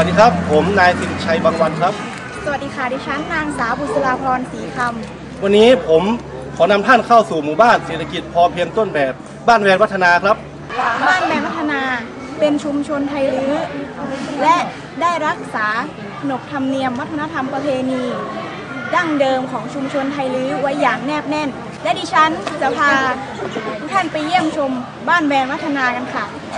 วัสดีครับผมนายสิริชัยบางวันครับสวัสดีค่ะดิฉันนางสาวบุษราพรศรีคำวันนี้ผมขอนำท่านเข้าสู่หมู่บ้านเศรษฐกิจพอเพียงต้นแบบบ้านแวนวัฒนาครับบ้านแวนวัฒนาเป็นชุมชนไทยลื้อและได้รักษาขนบธรรมเนียมวัฒนธรรมประเพณีดั้งเดิมของชุมชนไทยลื้อไว้อย่างแนบแน่นและดิฉันจะพาทุกท่านไปเยี่ยมชมบ้านแวนวัฒนากันค่ะ